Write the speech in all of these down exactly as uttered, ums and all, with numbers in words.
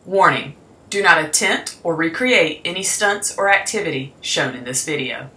Warning: do not attempt or recreate any stunts or activity shown in this video.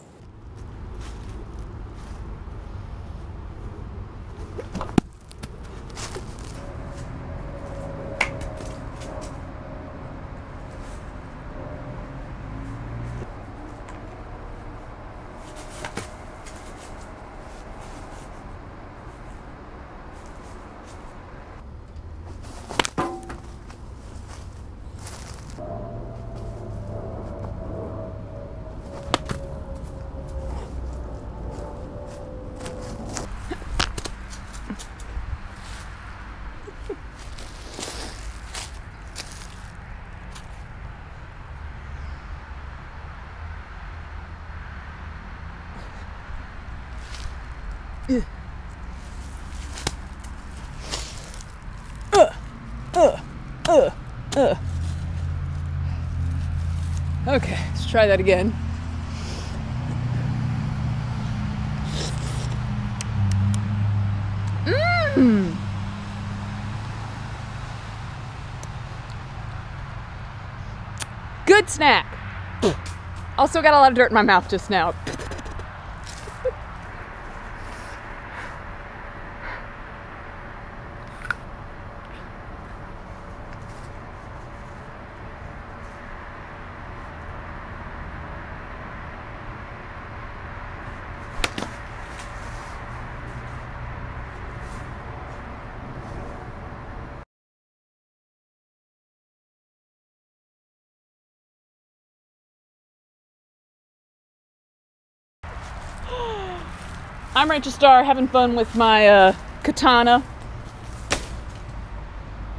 Uh, uh, uh, uh. Okay, let's try that again. Mmm. Good snack. Also got a lot of dirt in my mouth just now. I'm Rachel Starr, having fun with my uh, katana.